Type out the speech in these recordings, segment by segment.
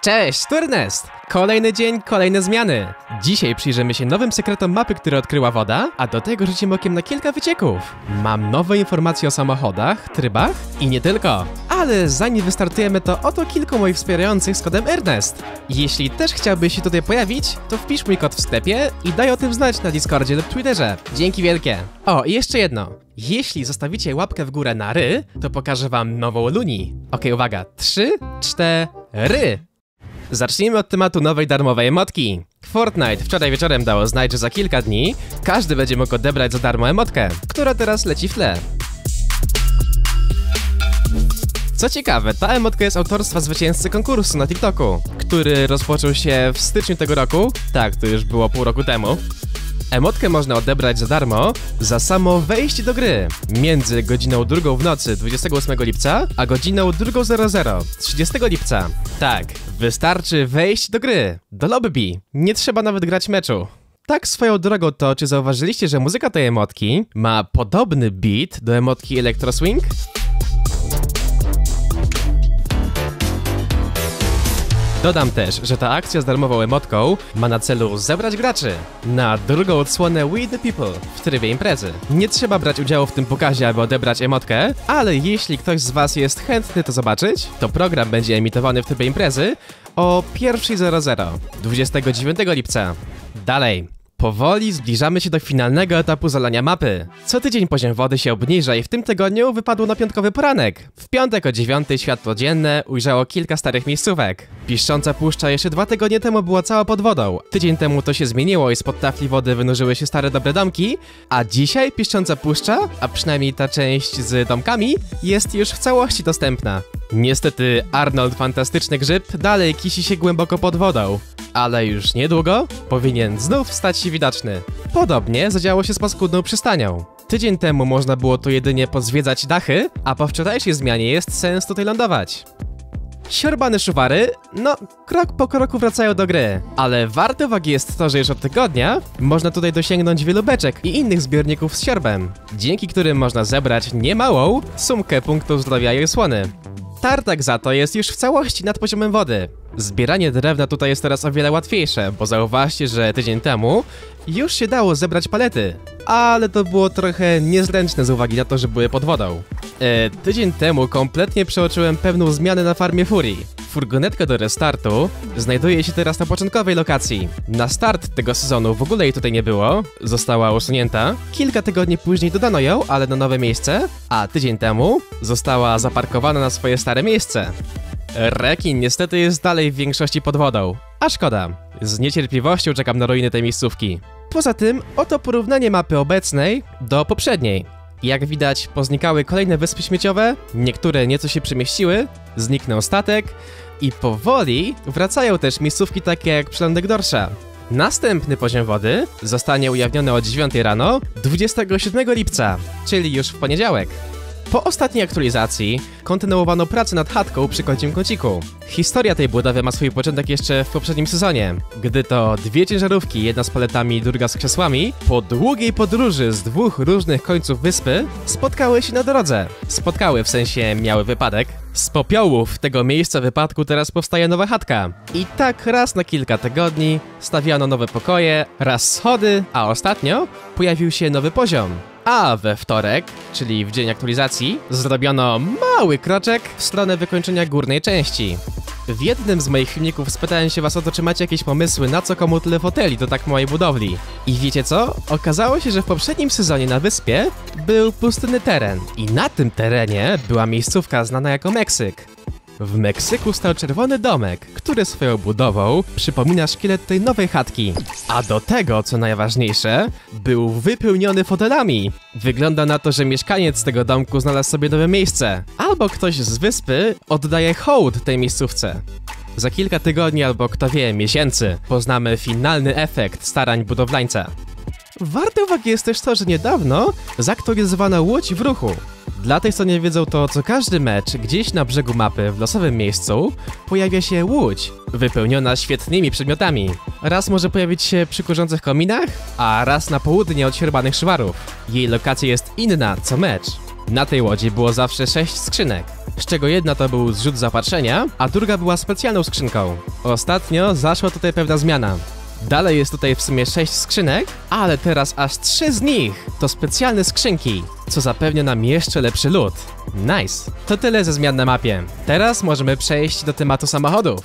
Cześć, tu Ernest! Kolejny dzień, kolejne zmiany. Dzisiaj przyjrzymy się nowym sekretom mapy, które odkryła woda, a do tego rzucimy okiem na kilka wycieków. Mam nowe informacje o samochodach, trybach i nie tylko. Ale zanim wystartujemy, to oto kilku moich wspierających z kodem Ernest. Jeśli też chciałbyś się tutaj pojawić, to wpisz mój kod w sklepie i daj o tym znać na Discordzie lub Twitterze. Dzięki wielkie. O, i jeszcze jedno. Jeśli zostawicie łapkę w górę na ry, to pokażę wam nową Luni. Okej, uwaga. 3, 4... Zacznijmy od tematu nowej darmowej emotki. Fortnite wczoraj wieczorem dało znać, że za kilka dni każdy będzie mógł odebrać za darmo emotkę, która teraz leci w tle. Co ciekawe, ta emotka jest autorstwa zwycięzcy konkursu na TikToku, który rozpoczął się w styczniu tego roku. Tak, to już było pół roku temu. Emotkę można odebrać za darmo za samo wejście do gry między godziną 2 w nocy 28 lipca a godziną 2:00 30 lipca. Tak, wystarczy wejść do gry, do lobby. Nie trzeba nawet grać meczu. Tak swoją drogą to, czy zauważyliście, że muzyka tej emotki ma podobny beat do emotki Electro Swing? Dodam też, że ta akcja z darmową emotką ma na celu zebrać graczy na drugą odsłonę We The People w trybie imprezy. Nie trzeba brać udziału w tym pokazie, aby odebrać emotkę, ale jeśli ktoś z was jest chętny to zobaczyć, to program będzie emitowany w trybie imprezy o 1:00 29 lipca. Dalej. Powoli zbliżamy się do finalnego etapu zalania mapy. Co tydzień poziom wody się obniża i w tym tygodniu wypadło na piątkowy poranek. W piątek o 9 światło dzienne ujrzało kilka starych miejscówek. Piszcząca puszcza jeszcze 2 tygodnie temu była cała pod wodą. Tydzień temu to się zmieniło i spod tafli wody wynurzyły się stare dobre domki, a dzisiaj piszcząca puszcza, a przynajmniej ta część z domkami, jest już w całości dostępna. Niestety Arnold Fantastyczny Grzyb dalej kisi się głęboko pod wodą, ale już niedługo powinien znów stać się widoczny. Podobnie zadziało się z paskudną przystanią. Tydzień temu można było tu jedynie pozwiedzać dachy, a po wczorajszej zmianie jest sens tutaj lądować. Siorbane szuwary, no krok po kroku wracają do gry, ale warte uwagi jest to, że już od tygodnia można tutaj dosięgnąć wielu beczek i innych zbiorników z siorbem, dzięki którym można zebrać niemałą sumkę punktów zdrowia i osłony. Tartak za to jest już w całości nad poziomem wody. Zbieranie drewna tutaj jest teraz o wiele łatwiejsze, bo zauważcie, że tydzień temu już się dało zebrać palety, ale to było trochę niezręczne z uwagi na to, że były pod wodą. Tydzień temu kompletnie przeoczyłem pewną zmianę na farmie Furii. Furgonetka do restartu znajduje się teraz na początkowej lokacji. Na start tego sezonu w ogóle jej tutaj nie było, została usunięta. Kilka tygodni później dodano ją, ale na nowe miejsce, a tydzień temu została zaparkowana na swoje stare miejsce. Rekin niestety jest dalej w większości pod wodą, a szkoda. Z niecierpliwością czekam na ruiny tej miejscówki. Poza tym, oto porównanie mapy obecnej do poprzedniej. Jak widać, poznikały kolejne wyspy śmieciowe, niektóre nieco się przemieściły, zniknął statek i powoli wracają też miejscówki takie jak przylądek Dorsza. Następny poziom wody zostanie ujawniony o 9 rano 27 lipca, czyli już w poniedziałek. Po ostatniej aktualizacji kontynuowano pracę nad chatką przy kącim kąciku. Historia tej budowy ma swój początek jeszcze w poprzednim sezonie, gdy to 2 ciężarówki, jedna z paletami, druga z krzesłami, po długiej podróży z 2 różnych końców wyspy spotkały się na drodze. Spotkały, w sensie miały wypadek. Z popiołów tego miejsca wypadku teraz powstaje nowa chatka. I tak raz na kilka tygodni stawiano nowe pokoje, raz schody, a ostatnio pojawił się nowy poziom. A we wtorek, czyli w dzień aktualizacji, zrobiono mały kroczek w stronę wykończenia górnej części. W jednym z moich filmików spytałem się was o to, czy macie jakieś pomysły, na co komu tyle foteli do tak małej budowli. I wiecie co? Okazało się, że w poprzednim sezonie na wyspie był pustynny teren. I na tym terenie była miejscówka znana jako Meksyk. W Meksyku stał czerwony domek, który swoją budową przypomina szkielet tej nowej chatki. A do tego, co najważniejsze, był wypełniony fotelami. Wygląda na to, że mieszkaniec tego domku znalazł sobie nowe miejsce. Albo ktoś z wyspy oddaje hołd tej miejscówce. Za kilka tygodni albo kto wie, miesięcy poznamy finalny efekt starań budowlańca. Warte uwagi jest też to, że niedawno zaktualizowano łódź w ruchu. Dla tych, co nie wiedzą, to co każdy mecz gdzieś na brzegu mapy w losowym miejscu pojawia się łódź wypełniona świetnymi przedmiotami. Raz może pojawić się przy kurzących kominach, a raz na południe od siorbanych szuwarów. Jej lokacja jest inna co mecz. Na tej łodzi było zawsze 6 skrzynek. z czego jedna to był zrzut zaopatrzenia, a druga była specjalną skrzynką. Ostatnio zaszła tutaj pewna zmiana. Dalej jest tutaj w sumie 6 skrzynek, ale teraz aż 3 z nich to specjalne skrzynki, co zapewnia nam jeszcze lepszy loot. Nice! To tyle ze zmian na mapie. Teraz możemy przejść do tematu samochodów.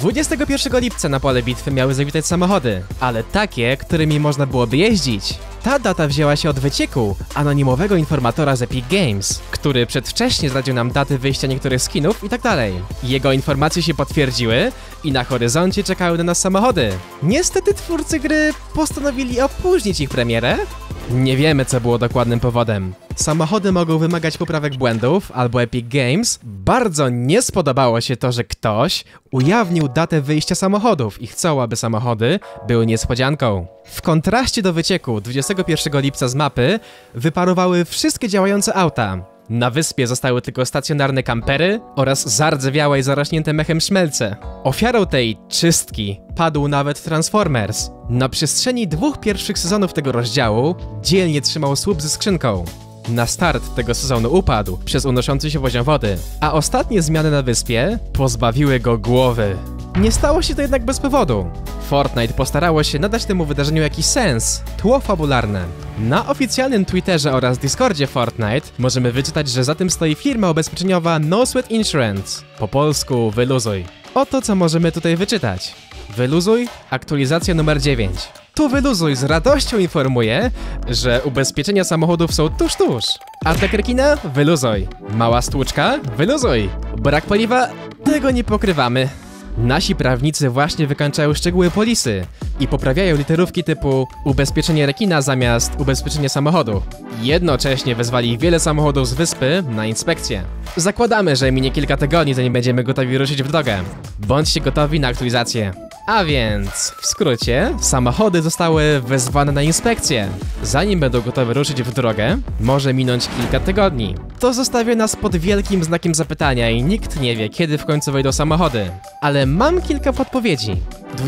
21 lipca na pole bitwy miały zawitać samochody, ale takie, którymi można byłoby jeździć. Ta data wzięła się od wycieku anonimowego informatora z Epic Games, który przedwcześnie zdradził nam daty wyjścia niektórych skinów i tak dalej. Jego informacje się potwierdziły i na horyzoncie czekały na nas samochody. Niestety twórcy gry postanowili opóźnić ich premierę. Nie wiemy, co było dokładnym powodem. Samochody mogą wymagać poprawek błędów, albo Epic Games bardzo nie spodobało się to, że ktoś ujawnił datę wyjścia samochodów i chcą, aby samochody były niespodzianką. W kontraście do wycieku 21 lipca z mapy wyparowały wszystkie działające auta. Na wyspie zostały tylko stacjonarne kampery oraz zardzewiałe i zarośnięte mechem szmelce. Ofiarą tej czystki padł nawet Transformers. Na przestrzeni 2 pierwszych sezonów tego rozdziału dzielnie trzymał słup ze skrzynką. Na start tego sezonu upadł przez unoszący się poziom wody, a ostatnie zmiany na wyspie pozbawiły go głowy. Nie stało się to jednak bez powodu. Fortnite postarało się nadać temu wydarzeniu jakiś sens, tło fabularne. Na oficjalnym Twitterze oraz Discordzie Fortnite możemy wyczytać, że za tym stoi firma ubezpieczeniowa No Sweat Insurance. Po polsku wyluzuj. Oto co możemy tutaj wyczytać. Wyluzuj, aktualizacja numer 9. Tu Wyluzuj z radością informuje, że ubezpieczenia samochodów są tuż. Atak rekina? Wyluzuj. Mała stłuczka? Wyluzuj. Brak paliwa? Tego nie pokrywamy. Nasi prawnicy właśnie wykańczają szczegóły polisy i poprawiają literówki typu ubezpieczenie rekina zamiast ubezpieczenie samochodu. Jednocześnie wezwali wiele samochodów z wyspy na inspekcję. Zakładamy, że minie kilka tygodni, zanim będziemy gotowi ruszyć w drogę. Bądźcie gotowi na aktualizację. A więc, w skrócie, samochody zostały wezwane na inspekcję. Zanim będą gotowe ruszyć w drogę, może minąć kilka tygodni. To zostawia nas pod wielkim znakiem zapytania i nikt nie wie, kiedy w końcu wejdą samochody. Ale mam kilka podpowiedzi.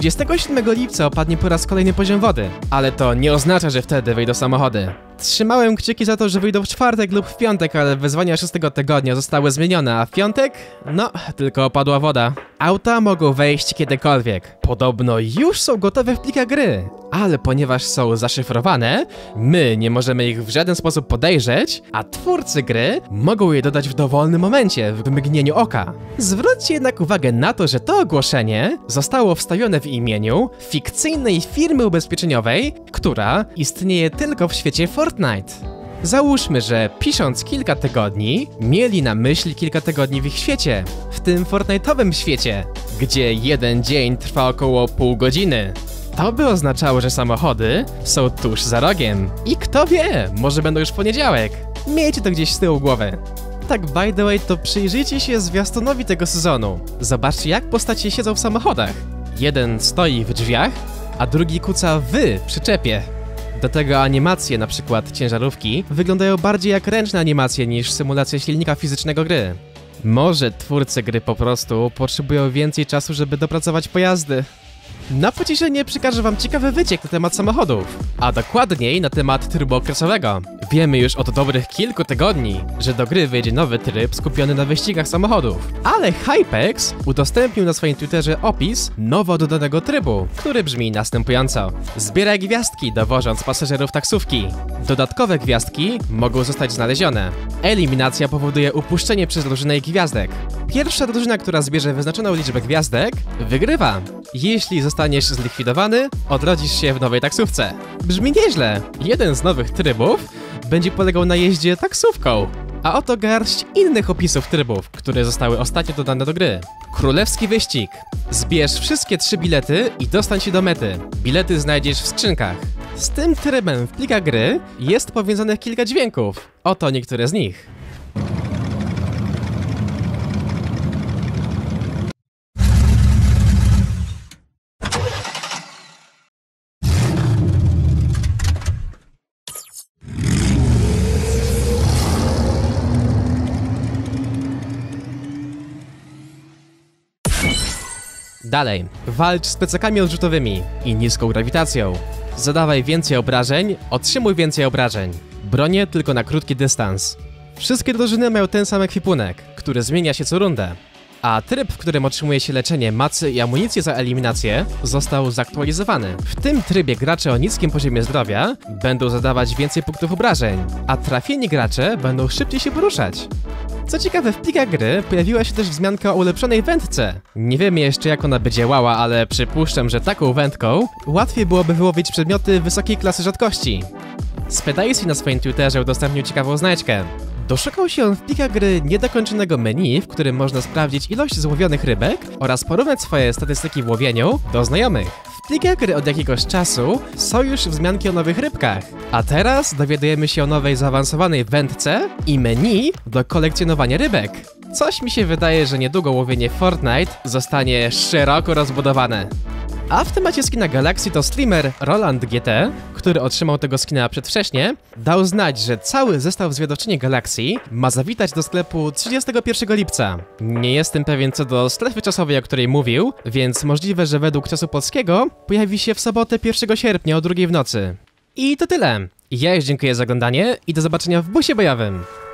27 lipca opadnie po raz kolejny poziom wody, ale to nie oznacza, że wtedy wejdą samochody. Trzymałem kciuki za to, że wyjdą w czwartek lub w piątek, ale wyzwania 6 tygodnia zostały zmienione, a w piątek? No, tylko opadła woda. Auta mogą wejść kiedykolwiek. Podobno już są gotowe w plikach gry, ale ponieważ są zaszyfrowane, my nie możemy ich w żaden sposób podejrzeć, a twórcy gry mogą je dodać w dowolnym momencie, w mgnieniu oka. Zwróćcie jednak uwagę na to, że to ogłoszenie zostało wstawione w imieniu fikcyjnej firmy ubezpieczeniowej, która istnieje tylko w świecie Fortnite. Załóżmy, że pisząc kilka tygodni, mieli na myśli kilka tygodni w ich świecie, w tym Fortnite'owym świecie, gdzie jeden dzień trwa około pół godziny. To by oznaczało, że samochody są tuż za rogiem. I kto wie, może będą już w poniedziałek. Miejcie to gdzieś z tyłu głowy. Tak, by the way, to przyjrzyjcie się zwiastunowi tego sezonu. Zobaczcie, jak postacie siedzą w samochodach. Jeden stoi w drzwiach, a drugi kuca w przyczepie. Do tego animacje, na przykład ciężarówki, wyglądają bardziej jak ręczne animacje niż symulacja silnika fizycznego gry. Może twórcy gry po prostu potrzebują więcej czasu, żeby dopracować pojazdy. Na pocieszenie przekażę wam ciekawy wyciek na temat samochodów, a dokładniej na temat trybu okresowego. Wiemy już od dobrych kilku tygodni, że do gry wyjdzie nowy tryb skupiony na wyścigach samochodów. Ale Hypex udostępnił na swoim Twitterze opis nowo dodanego trybu, który brzmi następująco. Zbieraj gwiazdki, dowożąc pasażerów taksówki. Dodatkowe gwiazdki mogą zostać znalezione. Eliminacja powoduje upuszczenie przez drużynę gwiazdek. Pierwsza drużyna, która zbierze wyznaczoną liczbę gwiazdek, wygrywa. Jeśli zostaniesz zlikwidowany, odrodzisz się w nowej taksówce. Brzmi nieźle. Jeden z nowych trybów będzie polegał na jeździe taksówką. A oto garść innych opisów trybów, które zostały ostatnio dodane do gry. Królewski wyścig. Zbierz wszystkie 3 bilety i dostań się do mety. Bilety znajdziesz w skrzynkach. Z tym trybem w plikach gry jest powiązanych kilka dźwięków. Oto niektóre z nich. Dalej, walcz z plecakami odrzutowymi i niską grawitacją. Zadawaj więcej obrażeń, otrzymuj więcej obrażeń. Bronię tylko na krótki dystans. Wszystkie drużyny mają ten sam ekwipunek, który zmienia się co rundę. A tryb, w którym otrzymuje się leczenie, macy i amunicję za eliminację, został zaktualizowany. W tym trybie gracze o niskim poziomie zdrowia będą zadawać więcej punktów obrażeń, a trafieni gracze będą szybciej się poruszać. Co ciekawe, w plikach gry pojawiła się też wzmianka o ulepszonej wędce. Nie wiemy jeszcze, jak ona by działała, ale przypuszczam, że taką wędką łatwiej byłoby wyłowić przedmioty wysokiej klasy rzadkości. Spedacy na swoim Twitterze udostępnił ciekawą znajdźkę. Doszukał się on w plikach gry niedokończonego menu, w którym można sprawdzić ilość złowionych rybek oraz porównać swoje statystyki w łowieniu do znajomych. W plikach gry od jakiegoś czasu są już wzmianki o nowych rybkach, a teraz dowiadujemy się o nowej zaawansowanej wędce i menu do kolekcjonowania rybek. Coś mi się wydaje, że niedługo łowienie w Fortnite zostanie szeroko rozbudowane. A w temacie skina Galaxy to streamer Roland GT, który otrzymał tego skina przedwcześnie, dał znać, że cały zestaw zwiadowczyni Galaxy ma zawitać do sklepu 31 lipca. Nie jestem pewien co do strefy czasowej, o której mówił, więc możliwe, że według czasu polskiego pojawi się w sobotę 1 sierpnia o 2 w nocy. I to tyle. Ja już dziękuję za oglądanie i do zobaczenia w busie bojowym.